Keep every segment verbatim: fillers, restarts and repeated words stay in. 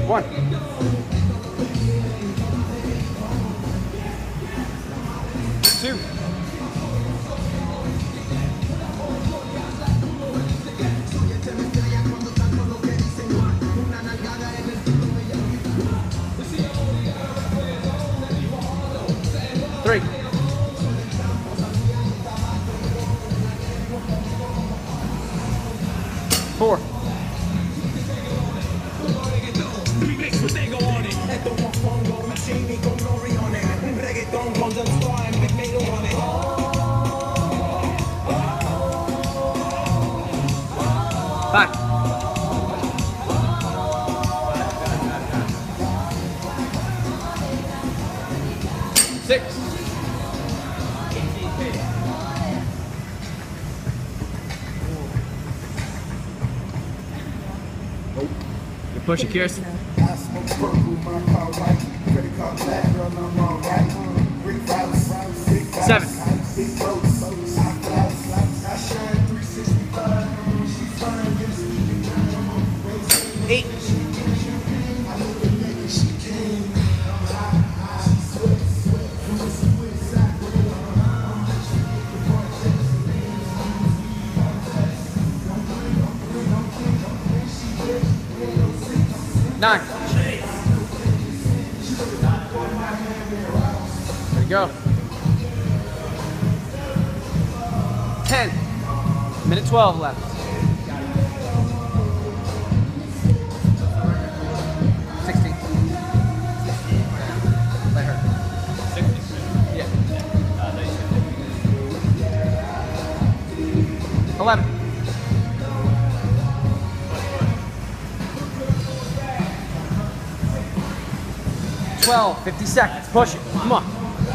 One. Two. Three. Four. Five. Six. You push it, Kjersten. Seven. Eight. Nine. There you go. Ten. Minute twelve left. Sixteen. Let her. Yeah. Eleven. twelve, fifty seconds. Push it. Come on.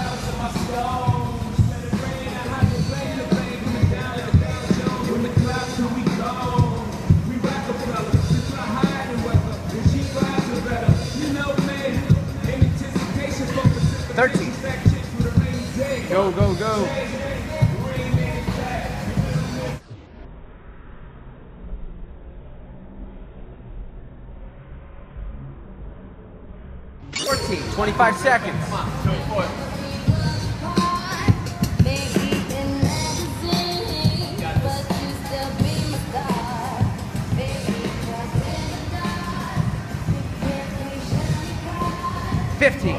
thirteen. Go, go, go. fourteen, twenty-five seconds. Come on, fifteen.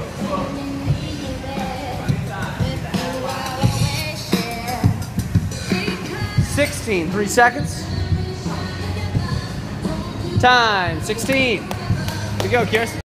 sixteen, three seconds. Time, sixteen. Here we go, Kjersten.